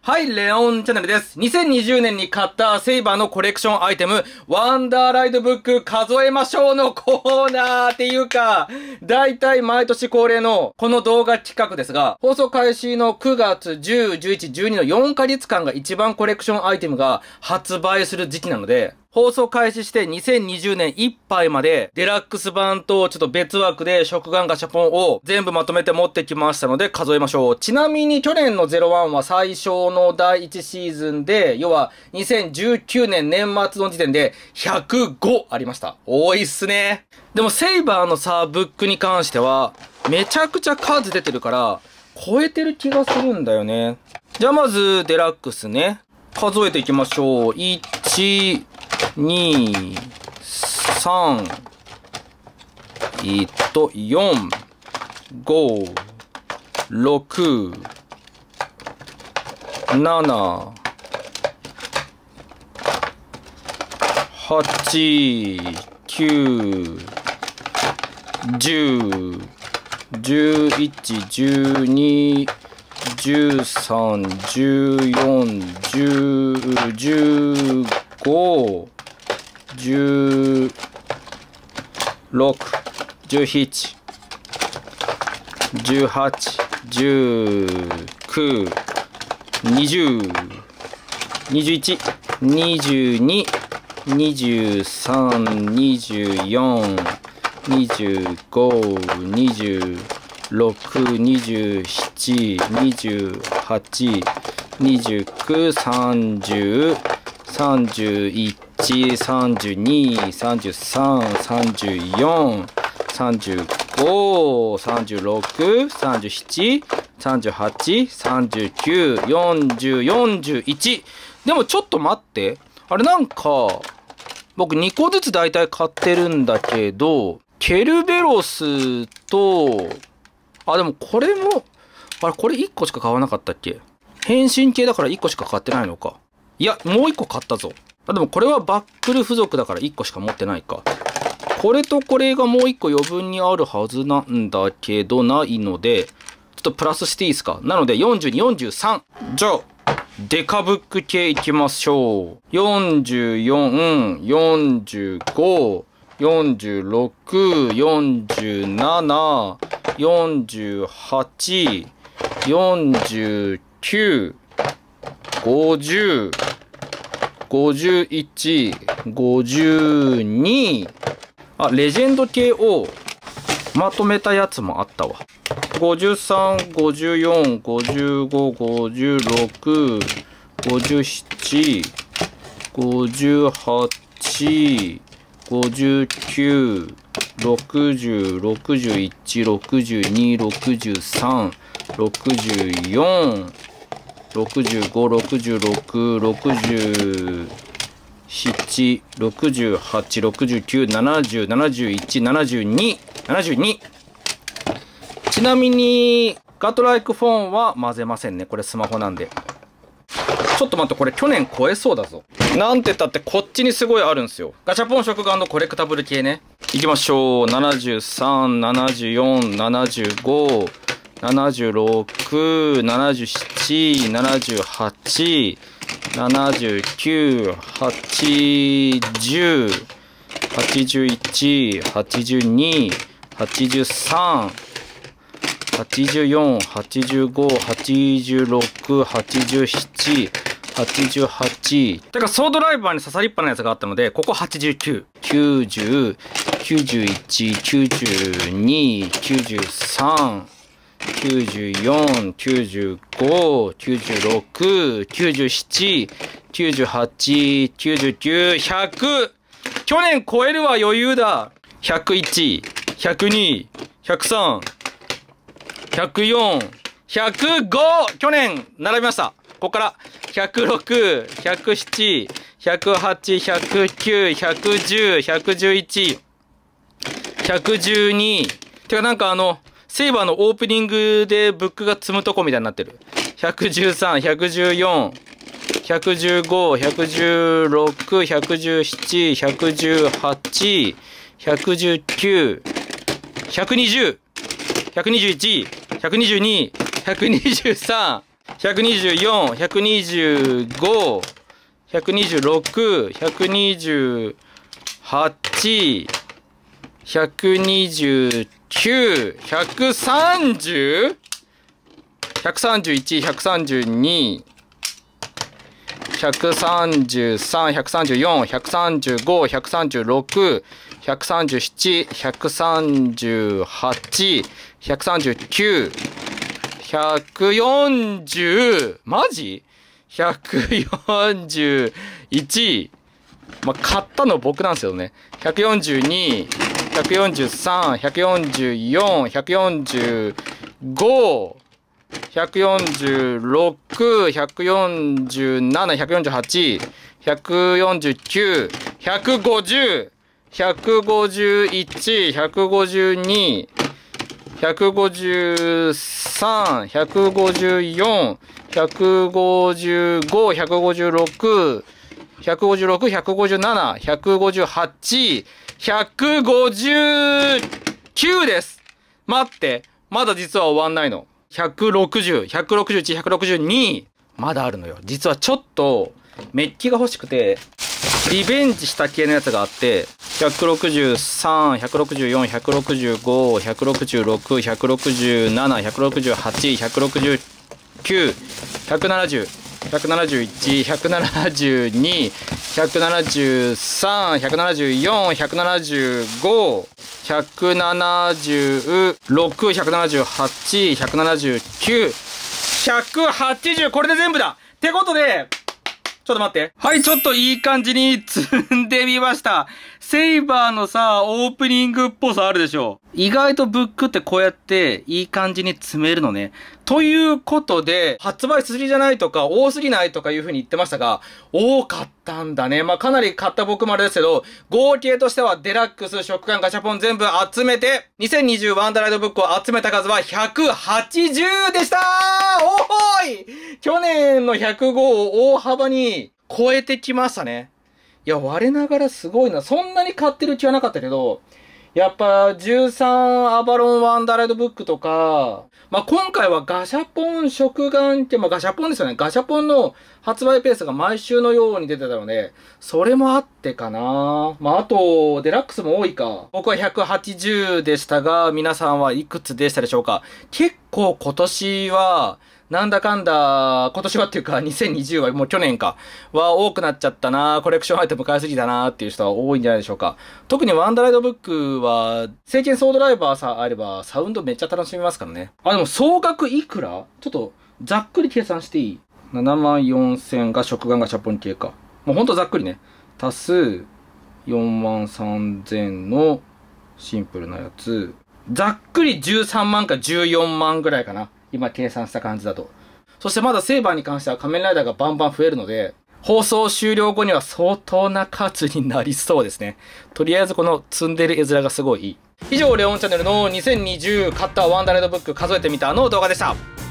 はい、レオンチャンネルです。2020年に買ったセイバーのコレクションアイテム、ワンダーライドブック数えましょうのコーナーっていうか、だいたい毎年恒例のこの動画企画ですが、放送開始の9月10、11、12の4ヶ月間が一番コレクションアイテムが発売する時期なので、放送開始して2020年いっぱいまでデラックス版とちょっと別枠で食玩ガシャポンを全部まとめて持ってきましたので数えましょう。ちなみに去年の01は最初の第1シーズンで、要は2019年年末の時点で105ありました。多いっすね。でもセイバーのさ、ブックに関してはめちゃくちゃ数出てるから超えてる気がするんだよね。じゃあまずデラックスね。数えていきましょう。1、2、3、4、5、6、7、8、9、10、11、12、13、14、10、15、16、17、18、19、20、21、22、23、24、25、26、27、28、29、30、31、32、33、34、35、36、37、38、39、40、41。でもちょっと待って。あれなんか、僕2個ずつ大体買ってるんだけど、ケルベロスと、あ、でもこれも、あれこれ1個しか買わなかったっけ？変身系だから1個しか買ってないのか。いや、もう1個買ったぞ。あ、でもこれはバックル付属だから1個しか持ってないか。これとこれがもう1個余分にあるはずなんだけど、ないので、ちょっとプラスしていいですか？なので42、43。じゃあ、デカブック系いきましょう。44、45、46、47、48、49、50、51、52。あ、レジェンド系をまとめたやつもあったわ。53、54、55、56、57、58、59、60、61、62、63、64、65、66、67、68、69、70、71、72、72。ちなみに、ガトライクフォンは混ぜませんね。これスマホなんで。ちょっと待って、これ去年超えそうだぞ。なんて言ったってこっちにすごいあるんですよ。ガシャポン食玩のコレクタブル系ね。いきましょう。73、74、75、76、77、78、79、80、81、82、83、84、85、86、87、88。だからソードライバーに刺さりっぱなやつがあったので、ここ89、90、91、92、93、94、95、96、97、98、99、100。去年超えるは余裕だ。101、102、103、104、105! 去年並びました。ここから106、107、108、109、110、111、112。てかなんかセイバーのオープニングでブックが積むとこみたいになってる。113、114、115、116、117、118、119、120、121、122、123、 124、125、126、128、129、130、131、132、133、134、135、136、137、138、139、140、マジ ?141、まあ、買ったの僕なんですよね。142、143、144、145、146、147、148、149、150、151、152、153、154、155、156、156、157、158、159です。待って。まだ実は終わんないの。160、161、162。まだあるのよ。実はちょっと、メッキが欲しくて、リベンジした系のやつがあって、163、164、165、166、167、168、169、170、171、172、173、174、175、176、178、179、180、これで全部だってことで、ちょっと待って。はい、ちょっといい感じに積んでみました。セイバーのさ、オープニングっぽさあるでしょ。意外とブックってこうやっていい感じに積めるのね。ということで、発売しすぎじゃないとか、多すぎないとかいう風に言ってましたが、多かったんだね。まあ、かなり買った僕もあれですけど、合計としてはデラックス、食感、ガシャポン全部集めて、2020ワンダーライドブックを集めた数は180でしたー。おーい去年の105を大幅に超えてきましたね。いや、我ながらすごいな。そんなに買ってる気はなかったけど、やっぱ13アバロンワンダーライドブックとか、まあ、今回はガシャポン食玩って、まあ、ガシャポンですよね。ガシャポンの発売ペースが毎週のように出てたので、それもあってかな。まあ、あと、デラックスも多いか。僕は180でしたが、皆さんはいくつでしたでしょうか。結構今年は、なんだかんだ、今年はっていうか2020はもう去年か、は多くなっちゃったな、コレクションアイテム買いすぎだなっていう人は多いんじゃないでしょうか。特にワンダーライドブックは、聖剣ソードライバーさえあれば、サウンドめっちゃ楽しめますからね。あ、でも総額いくらちょっと、ざっくり計算していい ?74,000 が食玩がシャポン系か。もうほんとざっくりね。足す、43,000のシンプルなやつ。ざっくり13万か14万ぐらいかな。今計算した感じだと。そしてまだセイバーに関しては仮面ライダーがバンバン増えるので、放送終了後には相当な数になりそうですね。とりあえずこの積んでる絵面がすごいいい。以上、レオンチャンネルの2020カッターワンダーライドブック数えてみたの動画でした。